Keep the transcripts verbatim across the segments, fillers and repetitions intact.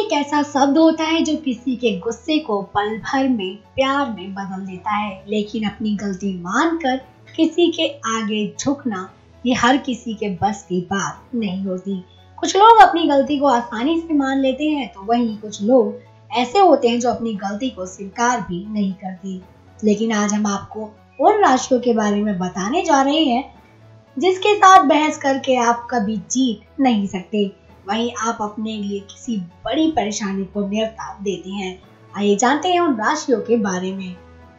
एक ऐसा शब्द होता है जो किसी के गुस्से को पल भर में प्यार में बदल देता है, लेकिन अपनी गलती मानकर किसी के आगे झुकना ये हर किसी के बस की बात नहीं होती। कुछ लोग अपनी गलती को आसानी से मान लेते हैं, तो वहीं कुछ लोग ऐसे होते हैं जो अपनी गलती को स्वीकार भी नहीं करते। लेकिन आज हम आपको उन राशियों के बारे में बताने जा रहे हैं जिसके साथ बहस करके आप कभी जीत नहीं सकते, वहीं आप अपने लिए किसी बड़ी परेशानी को न्योता देते हैं। आइए जानते हैं उन राशियों के बारे में।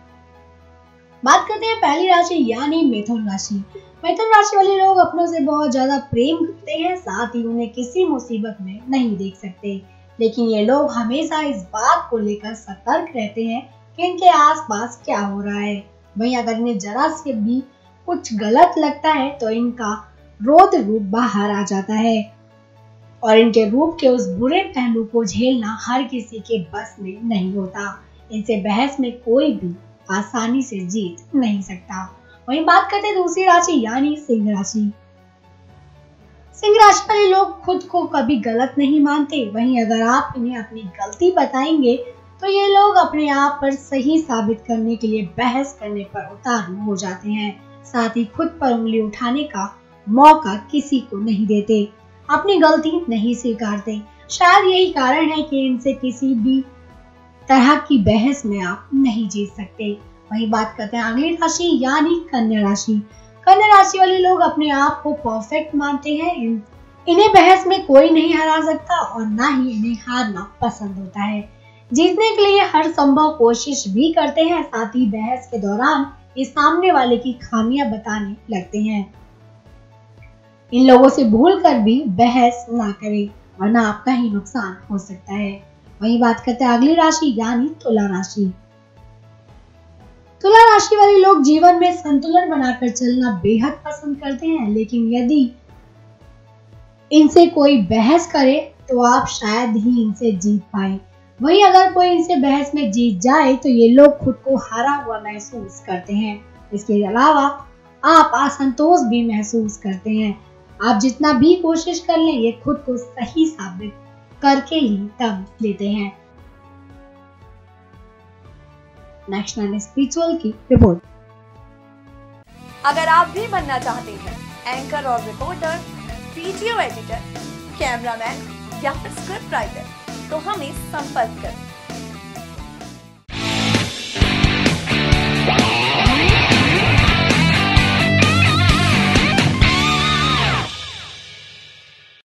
बात करते हैं पहली राशि यानी मिथुन राशि। मिथुन राशि वाले लोग अपनों से बहुत ज्यादा प्रेम करते हैं, साथ ही उन्हें किसी मुसीबत में नहीं देख सकते। लेकिन ये लोग हमेशा इस बात को लेकर सतर्क रहते हैं कि इनके आसपास क्या हो रहा है। वहीं अगर इन्हें जरा से भी कुछ गलत लगता है तो इनका रौद्र रूप बाहर आ जाता है और इनके रूप के उस बुरे पहलू को झेलना हर किसी के बस में नहीं होता। इनसे बहस में कोई भी आसानी से जीत नहीं सकता। वहीं बात करते हैं दूसरी राशि यानी सिंह राशि। सिंह राशि वाले लोग खुद को कभी गलत नहीं मानते, वहीं अगर आप इन्हें अपनी गलती बताएंगे तो ये लोग अपने आप पर सही साबित करने के लिए बहस करने पर उतारू हो जाते हैं। साथ ही खुद पर उंगली उठाने का मौका किसी को नहीं देते, अपनी गलती नहीं स्वीकारते। शायद यही कारण है कि इनसे किसी भी तरह की बहस में आप नहीं जीत सकते। वहीं बात करते हैं अगली राशि यानी कन्या राशि। कन्या राशि वाले लोग अपने आप को परफेक्ट मानते हैं। इन, इन्हें बहस में कोई नहीं हरा सकता और ना ही इन्हें हारना पसंद होता है। जीतने के लिए हर संभव कोशिश भी करते हैं, साथ ही बहस के दौरान ये सामने वाले की खामियां बताने लगते हैं। इन लोगों से भूल कर भी बहस ना करें, वरना आपका ही नुकसान हो सकता है। वहीं बात करते हैं अगली राशि यानी तुला राशि। तुला राशि वाले लोग जीवन में संतुलन बनाकर चलना बेहद पसंद करते हैं, लेकिन यदि इनसे कोई बहस करे तो आप शायद ही इनसे जीत पाए। वहीं अगर कोई इनसे बहस में जीत जाए तो ये लोग खुद को हारा हुआ महसूस करते हैं। इसके अलावा आप असंतोष भी महसूस करते हैं। आप जितना भी कोशिश कर लें, ये खुद को सही साबित करके ही दम लेते हैं। नेक्स्ट नाइन स्पिरिचुअल की रिपोर्ट। अगर आप भी बनना चाहते हैं एंकर और रिपोर्टर, वीडियो एडिटर, कैमरामैन या फिर स्क्रिप्ट राइटर, तो हमें संपर्क करें।